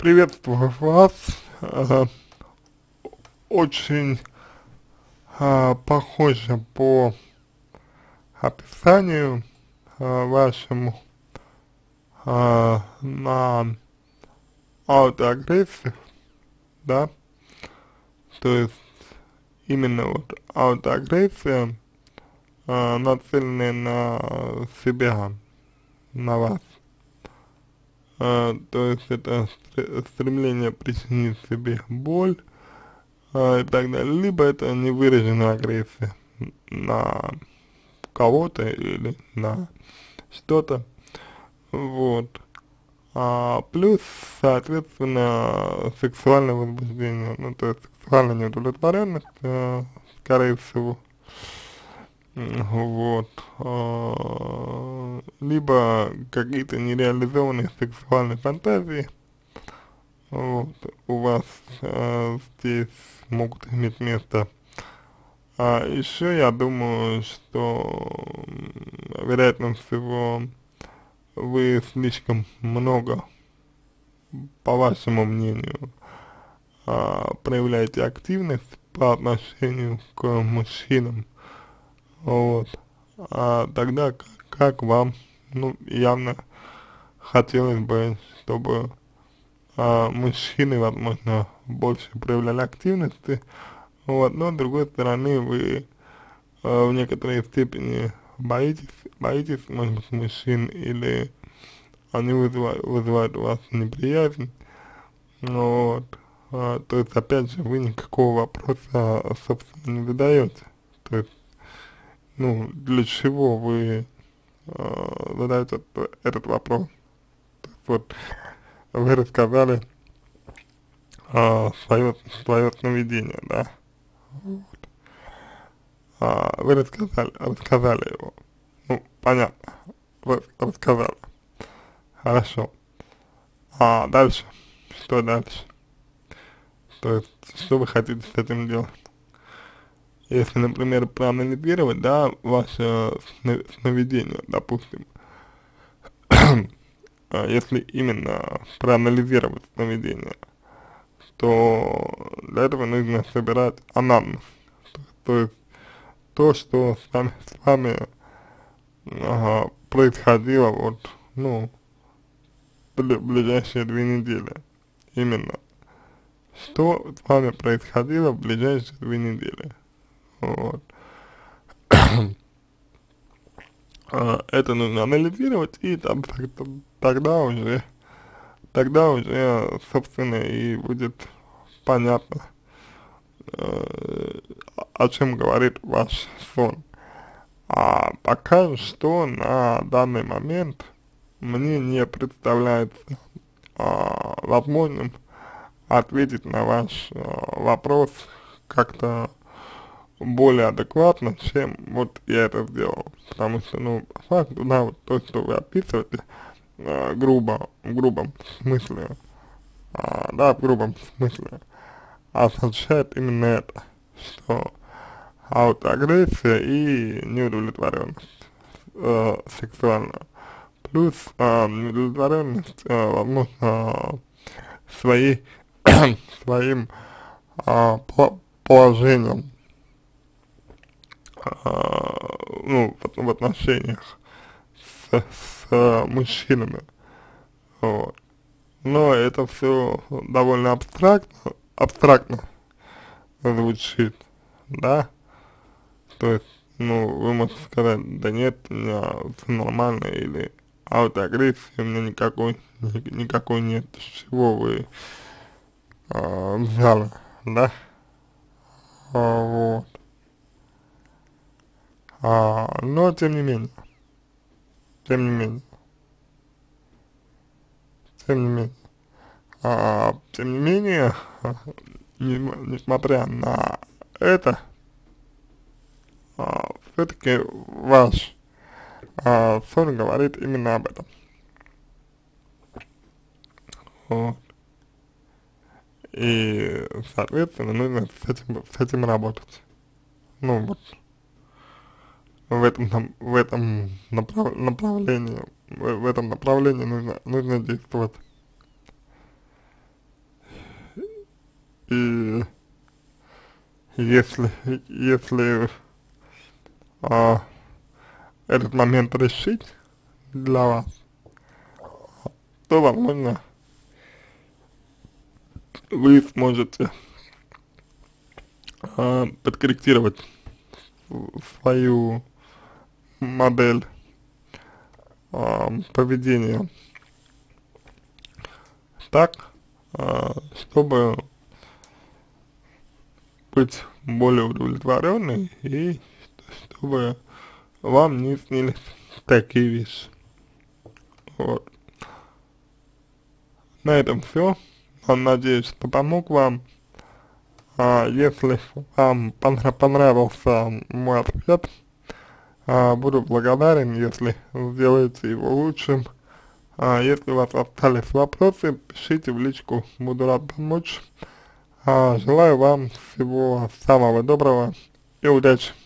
Приветствую вас. Э, Очень похоже по описанию вашему на аутоагрессию, да, то есть именно вот аутоагрессия, нацеленная на себя, на вас. То есть это стремление причинить себе боль, и так далее, либо это невыраженная агрессия на кого-то или на что-то, вот. Плюс, соответственно, сексуальное возбуждение, ну, то есть сексуальная неудовлетворенность, скорее всего, вот, либо какие-то нереализованные сексуальные фантазии, вот, у вас здесь могут иметь место. Еще я думаю, что, вероятно всего, вы слишком много, по вашему мнению, проявляете активность по отношению к мужчинам, вот, тогда как вам, ну, явно хотелось бы, чтобы мужчины, возможно, больше проявляли активности, вот, но с другой стороны, вы в некоторой степени боитесь, может быть, мужчин, или они вызывают у вас неприязнь, ну вот, то есть, опять же, вы никакого вопроса, собственно, не задаете, то есть, ну, для чего вы задаете этот вопрос, то есть, вот, вы рассказали свое сновидение, да, вы рассказали его, ну, понятно, вы рассказали, хорошо, дальше, что дальше, то есть, что вы хотите с этим делать? Если, например, проанализировать, да, ваше сновидение, допустим, если именно проанализировать сновидение, то для этого нужно собирать анамнез, то есть то, что с вами происходило вот, ну, ближайшие 2 недели, именно, что с вами происходило в ближайшие 2 недели, вот. Это нужно анализировать, и тогда уже, собственно, и будет понятно, о чем говорит ваш сон. Пока что на данный момент мне не представляется возможным ответить на ваш вопрос как-то более адекватно, чем вот я это сделал. Потому что, ну, по факту, да, вот то, что вы описываете, в грубом смысле, да, в грубом смысле, означает именно это, что аутоагрессия и неудовлетворенность сексуальная. Плюс неудовлетворенность, возможно, своей, своим положением, ну, в отношениях с мужчинами, вот. Но это все довольно абстрактно звучит, да, то есть, ну, вы можете сказать, да нет, у меня все нормально, или аутоагрессии у меня никакой нет, с чего вы взяли, да, вот, но тем не менее, тем не менее, тем не менее, несмотря на это, все-таки ваш сон говорит именно об этом. Вот. И, соответственно, нужно с этим работать. Ну, вот, в этом направлении нужно действовать. И если а, этот момент решить для вас, то, возможно, вы сможете подкорректировать свою модель поведения так, чтобы быть более удовлетворенной и чтобы вам не снились такие вещи. Вот. На этом все. Надеюсь, что помог вам. Если вам понравился мой ответ, буду благодарен, если сделаете его лучшим. Если у вас остались вопросы, пишите в личку, буду рад помочь. Желаю вам всего самого доброго и удачи.